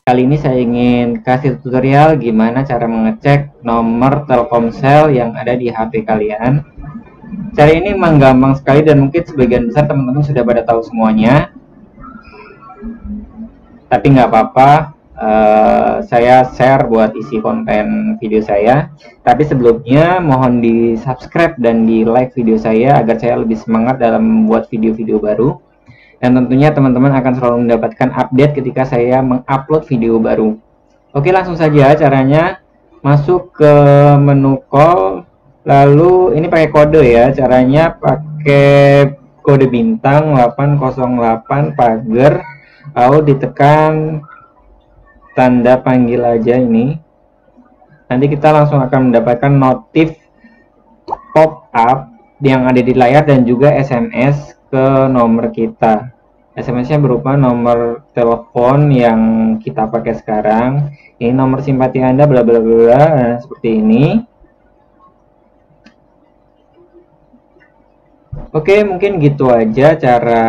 Kali ini saya ingin kasih tutorial gimana cara mengecek nomor Telkomsel yang ada di HP kalian. Cara ini memang gampang sekali dan mungkin sebagian besar teman-teman sudah pada tahu semuanya. Tapi nggak apa-apa, saya share buat isi konten video saya. Tapi sebelumnya mohon di subscribe dan di like video saya agar saya lebih semangat dalam membuat video-video baru. Dan tentunya teman-teman akan selalu mendapatkan update ketika saya mengupload video baru. Oke, langsung saja caranya. Masuk ke menu call, lalu ini pakai kode ya. Caranya pakai kode bintang 808 pagar, lalu ditekan tanda panggil aja ini. Nanti kita langsung akan mendapatkan notif pop up yang ada di layar dan juga SMS ke nomor kita. SMS-nya berupa nomor telepon yang kita pakai sekarang. Ini nomor simpati Anda bla bla bla, seperti ini. Oke, mungkin gitu aja cara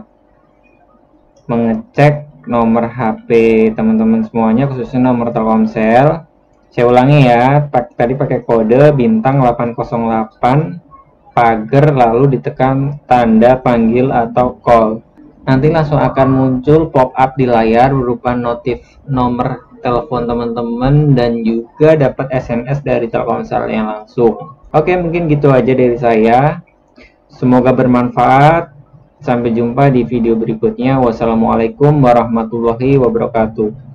mengecek nomor HP teman-teman semuanya, khususnya nomor Telkomsel. Saya ulangi ya, tadi pakai kode bintang 808 pagar, lalu ditekan tanda panggil atau call. Nanti langsung akan muncul pop up di layar berupa notif nomor telepon teman-teman dan juga dapat SMS dari Telkomsel yang langsung. Oke, mungkin gitu aja dari saya. Semoga bermanfaat. Sampai jumpa di video berikutnya. Wassalamualaikum warahmatullahi wabarakatuh.